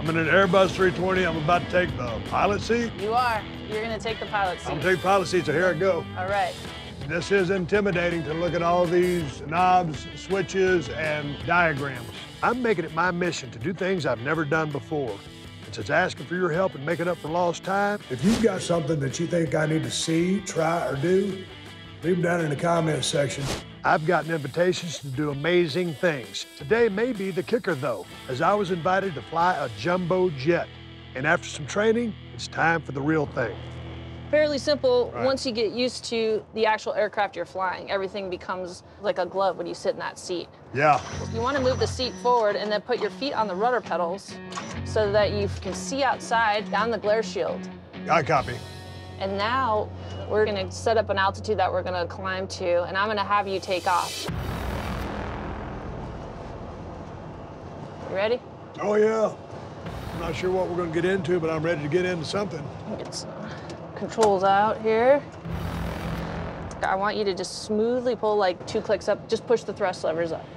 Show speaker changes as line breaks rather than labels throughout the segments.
I'm in an Airbus 320. I'm about to take the pilot seat.
You are. You're gonna take the pilot seat.
I'm gonna take the pilot seat, so here I go.
All right.
This is intimidating to look at all these knobs, switches, and diagrams. I'm making it my mission to do things I've never done before. It's just asking for your help and making up for lost time. If you've got something that you think I need to see, try, or do, leave them down in the comments section. I've gotten invitations to do amazing things. Today may be the kicker, though, as I was invited to fly a jumbo jet. And after some training, it's time for the real thing.
Fairly simple.
Right.
Once you get used to the actual aircraft you're flying, everything becomes like a glove when you sit in that seat.
Yeah.
You want to move the seat forward and then put your feet on the rudder pedals so that you can see outside down the glare shield.
I copy.
And now we're going to set up an altitude that we're going to climb to, and I'm going to have you take off. You ready?
Oh, yeah. I'm not sure what we're going to get into, but I'm ready to get into something.
Get some controls out here. I want you to just smoothly pull like 2 clicks up. Just push the thrust levers up.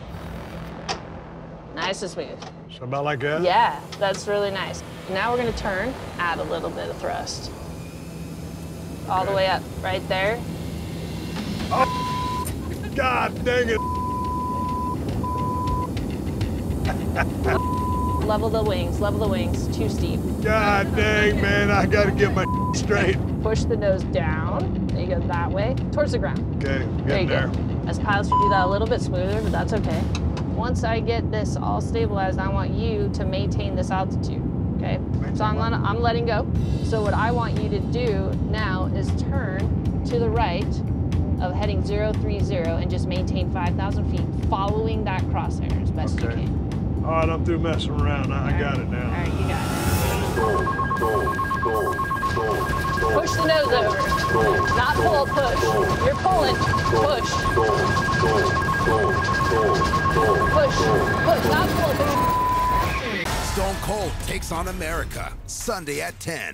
Nice and smooth.
So about like that?
Yeah, that's really nice. Now we're going to turn, add a little bit of thrust. All the way up, right there.
Oh, God dang it.
Level the wings, too steep.
God dang, man, I gotta get my straight.
Push the nose down. There you go, that way, towards the ground.
Okay,
There you
getting there.
go. As pilots, we do that a little bit smoother, but that's okay. Once I get this all stabilized, I want you to maintain this altitude, okay? So I'm letting go. So what I want you to do now is turn to the right of heading 030 and just maintain 5,000 feet, following that crosshair as best you can.
All right, I'm through messing around. I got it now.
All right, you got it. Push the nose over. Not pull, push. You're pulling. Push. Push, not pull, push.
Stone Cold takes on America, Sunday at 10.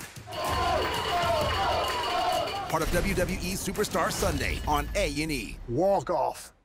Part of WWE Superstar Sunday on A&E.
Walk off.